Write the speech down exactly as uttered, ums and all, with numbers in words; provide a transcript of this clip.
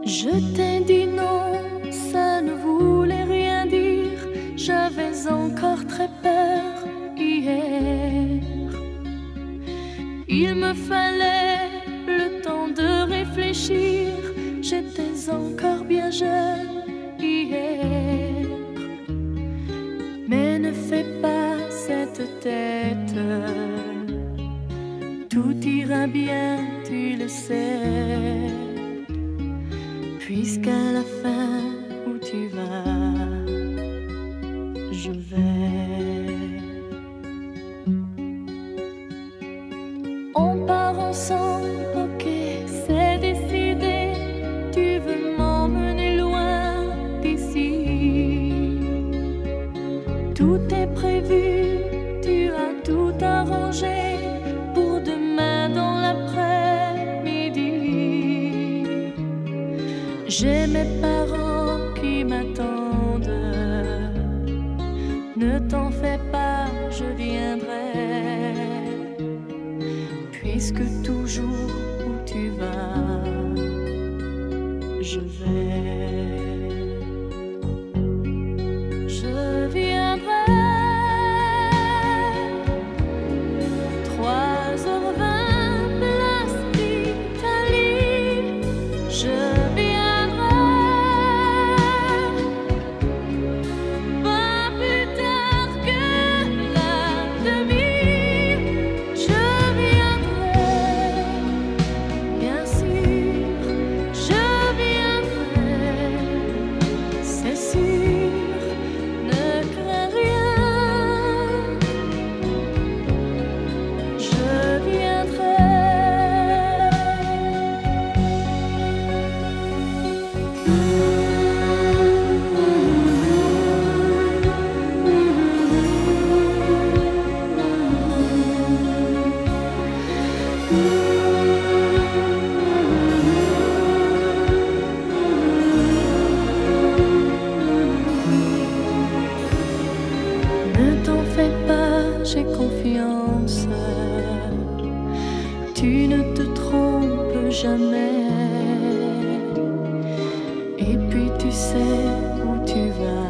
Je t'ai dit non, ça ne voulait rien dire. J'avais encore très peur hier. Il me fallait le temps de réfléchir. J'étais encore bien jeune hier. Mais ne fais pas cette tête, tout ira bien, tu le sais. Puisqu'à la fin où tu vas, je vais. On part ensemble, ok, c'est décidé. Tu veux m'emmener loin d'ici. Tout est prévu, tu as tout arrangé pour demain dans l'après-midi. J'ai mes parents qui m'attendent. Ne t'en fais pas, je viendrai. Puisque toujours où tu vas, je vais. Je viendrai. trois heures vingt, place d'Italie. Je viendrai. Pas plus tard que la demi. Je viendrai. Bien sûr, je viendrai. C'est sûr, ne crains rien. Je viendrai. Ne t'en fais pas, j'ai confiance. Tu ne te trompes jamais. Et puis tu sais où tu vas.